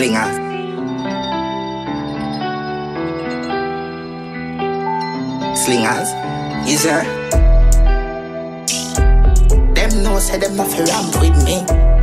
Slingers. Slingers, is there? Them know say them not fi ramp with me.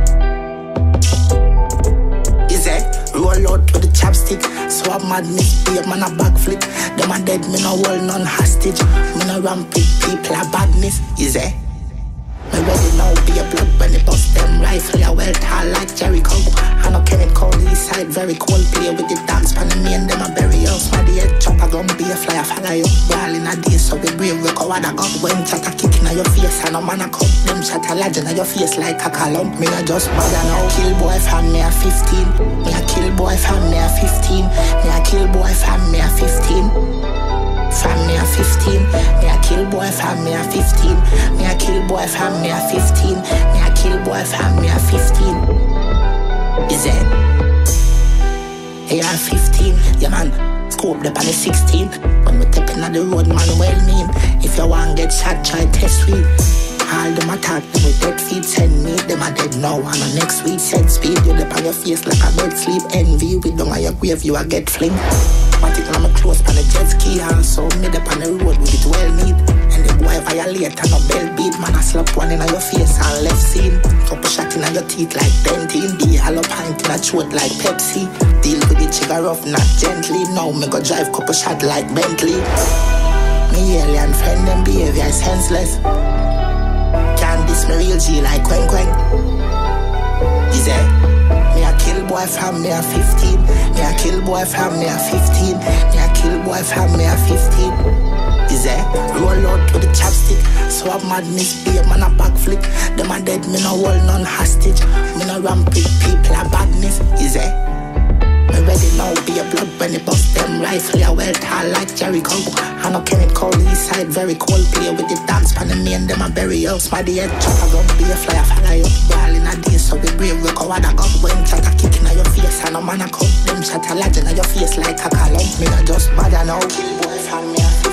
Is there? Roll out with the chapstick. Swap madness, be a man a backflip. Them a dead, me no hold none hostage. Me no ramp with people a badness. Is there? Me ready now, be a blood when they bust them rifle. I well tall like Jericho. I know Kenneth Cole, east side, very cold. Play with the dogs, pan me and them a bury us. My head chopper gun, be a flyer, follow you. Ball in a day, so we brave, we go what I got. When chatter kicking on your face, I know man a cut. Them chatter legend on your face like a column. Me a just bother now. Kill boy from me a 15. Me a kill boy from me a 15. Me a kill boy from me a 15. From me a 15, me a kill boy from me a 15. Me a kill boy from me a 15. Me a kill boy from me a 15. Is it? Yeah, 15, yeah man. Scope up on the 16. When we tapping on the road, man, well mean. If you want get shot, try test weed. All them attack, them with dead feet, send me. Them are dead now, and the next week set speed. You lip on your face like a bed sleep. Envy, with them on your grave, you a get fling. But it on my close on the jet ski, also made up on the road with it well neat. And the boy violate and no bell beat. Man, I slap one in your face and left scene. Couple shot in your teeth like dentin. The hollow pint in a throat like Pepsi. Deal with the trigger rough, not gently. Now me go drive couple shot like Bentley. Me alien friend, them behavior is senseless. Can't diss me real G like Quen Quen. Is it? Me a kill boy from me a 15. Me a kill boy from me a 15. Me a kill boy from me a 15. Is it? Roll out with the chapstick. Swap madness, be a man a backflip. Them a dead, me no hold none hostage. Me no ramp with people a badness. Is it? Me ready now, be a blood when they bust them rifle. I well tall like Jericho. I know Kenneth Cole, east side, very cold. Play with the dogs, pan me and them a bury us. My head chopper gun, be a flyer, follow you. Ball in a day, so we brave, we go what I got. When chatter kicking on your face, I know man a cut. Them chatter legend on your face like a column. Me not just bother now, kill boy from me.